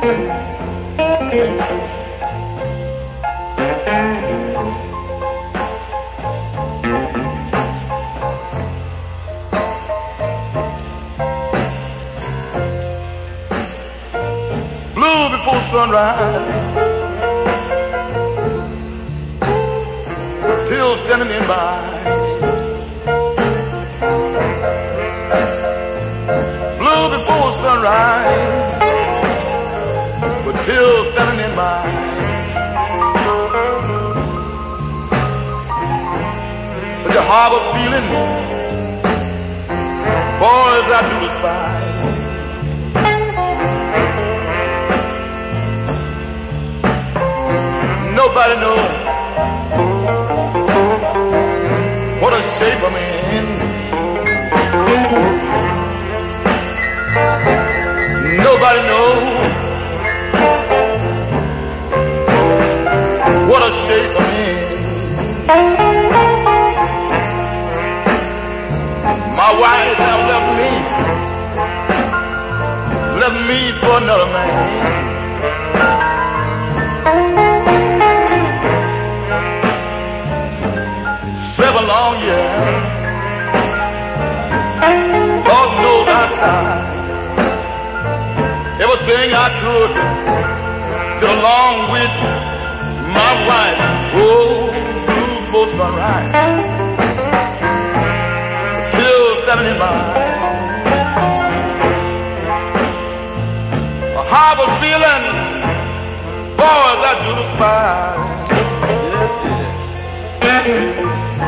Blue before sunrise, till standing in by. Blue before sunrise, but till standing in my. Such a horrible feeling, boys, I do despise. Nobody knows what a shape I'm in. Nobody knows what a shape I'm in. My wife have left me for another man. Seven long years, Lord knows I tried everything I could to get along with my wife. Oh, blue before sunrise, till standing in my a horrible feeling, boys, I do despise. Yes, yes.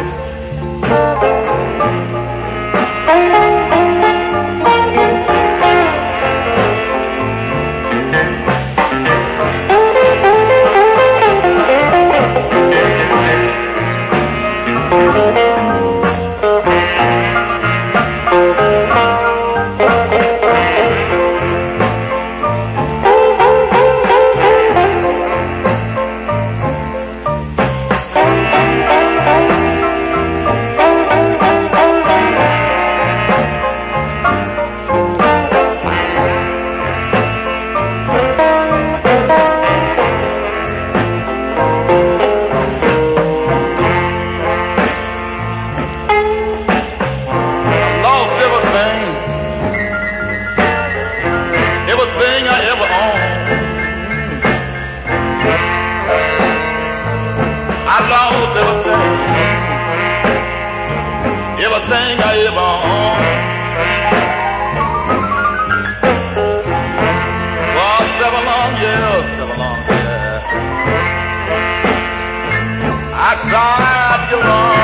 Everything I ever owned. For 7 long years, 7 long years, I tried to get along.